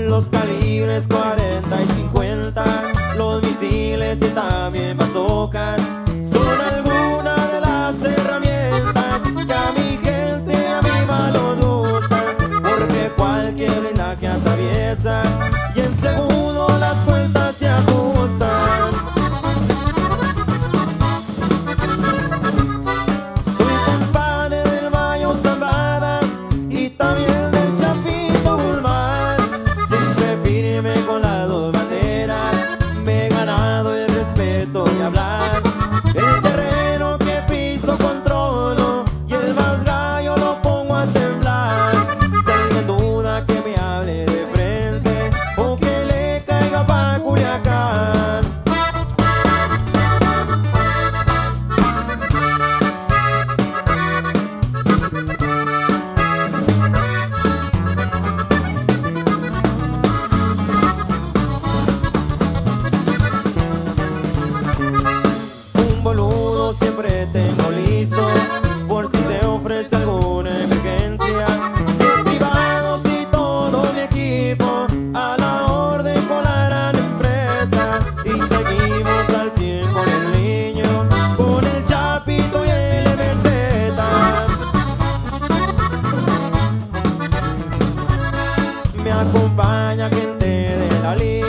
Los calibres 40 y 50, los misiles y también bazocas son algunas de las herramientas que a mi gente y a mi mano nos gustan, porque cualquier blindaje atraviesa y en segundo las cuentas se ajustan. Soy compadre del Bayo Zambada y también del Chapito Guzmán, siempre firme con las dos banderas, me he ganado el respeto y hablar. El terreno que piso controlo y el más gallo lo pongo a temblar. Si alguien duda que me hable de frente o que le caiga pa' Culiacán. Un boludo siempre tengo listo por si se ofrece alguna emergencia. Privados y todo mi equipo a la orden con la gran empresa, y seguimos al 100 con el niño, con el Chapito y el MZ. Me acompaña gente de la liga